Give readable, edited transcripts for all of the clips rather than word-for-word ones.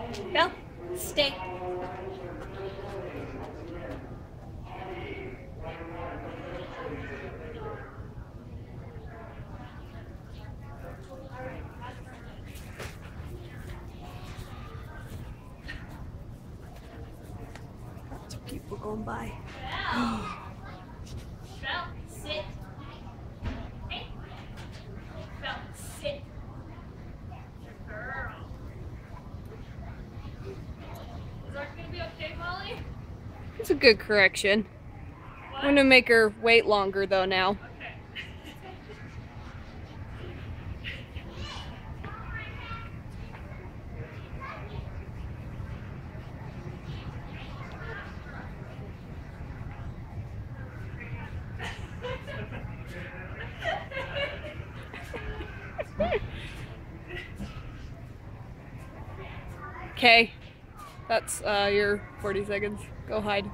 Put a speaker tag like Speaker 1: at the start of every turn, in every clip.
Speaker 1: Belle, stay.
Speaker 2: Lots of people going by.
Speaker 1: Belle, sit. Hey. Belle, sit. Good girl. Is that gonna be okay, Molly?
Speaker 2: It's a good correction.
Speaker 1: What?
Speaker 2: I'm gonna make her wait longer though now.
Speaker 1: Okay.
Speaker 2: Okay, that's your 40 seconds. Go hide.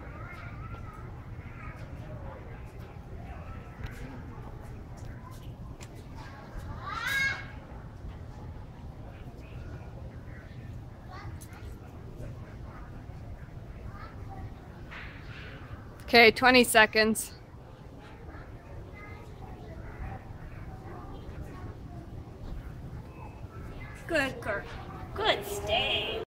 Speaker 2: Okay, 20 seconds.
Speaker 1: Good girl. Good stay.